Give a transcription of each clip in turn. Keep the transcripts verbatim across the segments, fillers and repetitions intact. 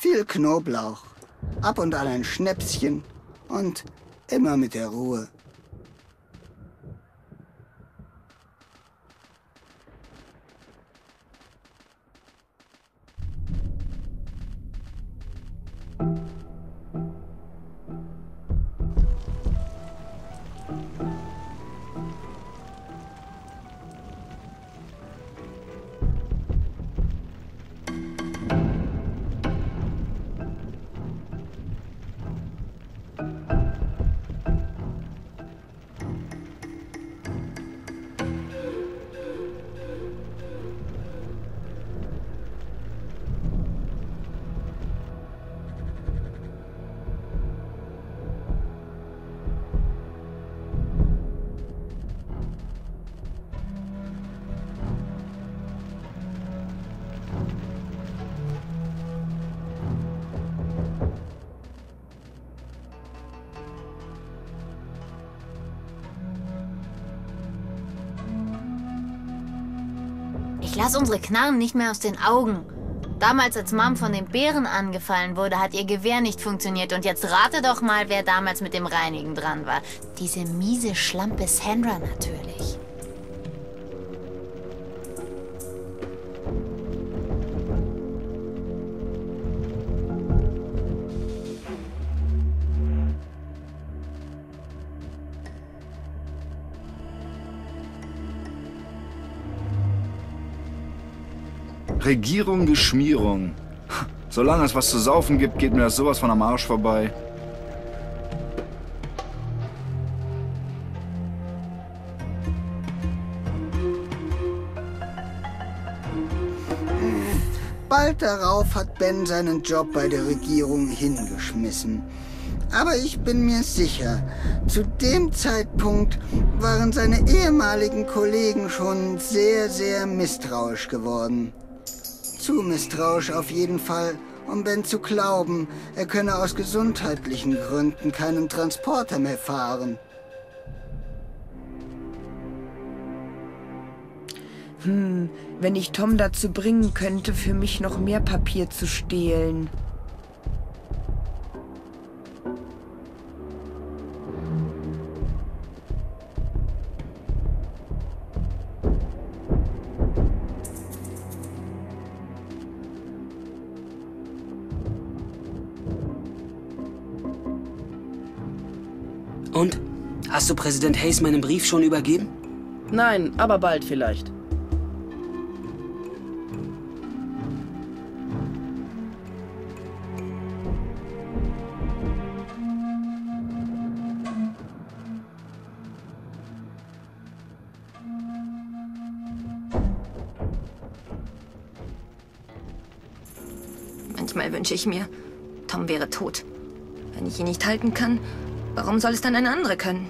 Viel Knoblauch, ab und an ein Schnäpschen und immer mit der Ruhe. Ich lasse unsere Knarren nicht mehr aus den Augen. Damals, als Mom von den Bären angefallen wurde, hat ihr Gewehr nicht funktioniert. Und jetzt rate doch mal, wer damals mit dem Reinigen dran war. Diese miese Schlampe Sandra natürlich. Regierung, Geschmierung. Solange es was zu saufen gibt, geht mir das sowas von am Arsch vorbei. Bald darauf hat Ben seinen Job bei der Regierung hingeschmissen. Aber ich bin mir sicher, zu dem Zeitpunkt waren seine ehemaligen Kollegen schon sehr, sehr misstrauisch geworden. Zu misstrauisch auf jeden Fall, um Ben zu glauben, er könne aus gesundheitlichen Gründen keinen Transporter mehr fahren. Hm, wenn ich Tom dazu bringen könnte, für mich noch mehr Papier zu stehlen. Und? Hast du Präsident Hayes meinen Brief schon übergeben? Nein, aber bald vielleicht. Manchmal wünsche ich mir, Tom wäre tot. Wenn ich ihn nicht halten kann, warum soll es dann eine andere können?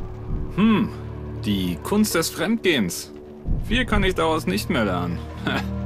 Hm, die Kunst des Fremdgehens. Viel kann ich daraus nicht mehr lernen.